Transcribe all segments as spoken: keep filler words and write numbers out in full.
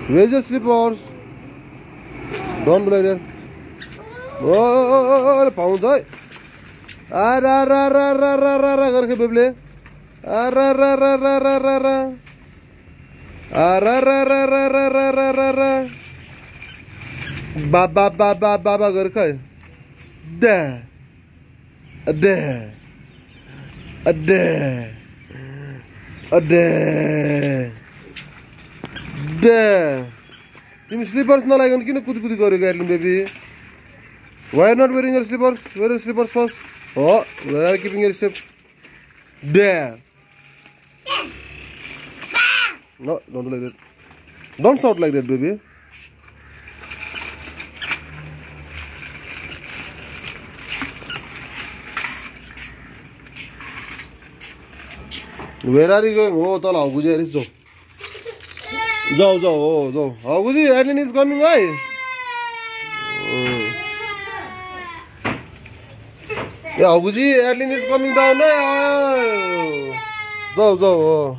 Where's your slippers? Don't do like that. Oh, pounds है. Ara ra ra ra ra ra ra करके बेबले. Ara ra ra ra ra ra ra. Ara ra ra ra ra ra ra ra ra. Ba ba ba ba ba ba करके. Da. Da. Da. Da. Da. तिमी slippers नलाइकन किन कुदी कुदी गरेको Adeline baby? Why are you not wearing your slippers? Wear your slippers first. Oh, where are you keeping your steps? There. No, don't do like that. Don't shout like that, baby. Where are you going? Oh, tell Auguji, here is go. Go, go, oh, go. Auguji, Adeline is coming, why? Yeah, Auguji, Adeline is coming down now. Go, go, oh.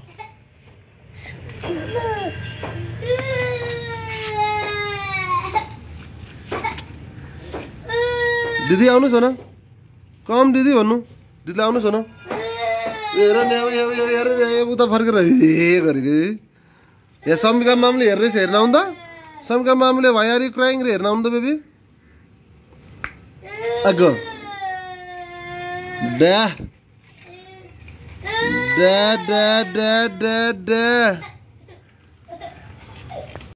Didi, आउनुस् न come दिदी भन्नु दिदीलाई आउनुस् न हेर न हेर हेर उता फर्केर हे गरेको या समिका मामले हेर्दैछ हेर्न आउँ त समिका मामले why are you crying रे हेर्न आउँ त बेबी अगो da da da da da da